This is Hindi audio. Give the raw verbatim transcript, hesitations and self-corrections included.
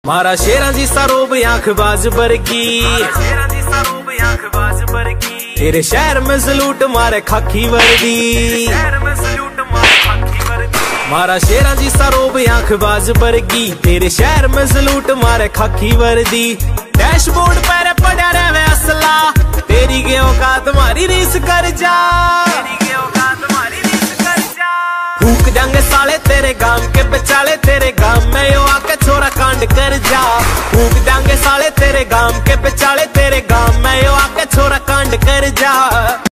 मारा शेरा जी सरोब आंख बाज बरगी, तेरे शहर में सलूट मारे खाकी वर्दी। मारा शेरा जी सरोब आंख बाज बरगी, तेरे शहर में सलूट मारे खाकी वर्दी। डैशबोर्ड पर पड़ा रहे असला, तेरी के औकात तुम्हारी रीस कर जा। फूक जाएंगे साले तेरे गांव के बेचाले, तेरे गांव में यो आके छोरा कांड कर जा। फूक जाएंगे साले तेरे गांव के बेचाले, तेरे गांव में यो आके छोरा कांड कर जा।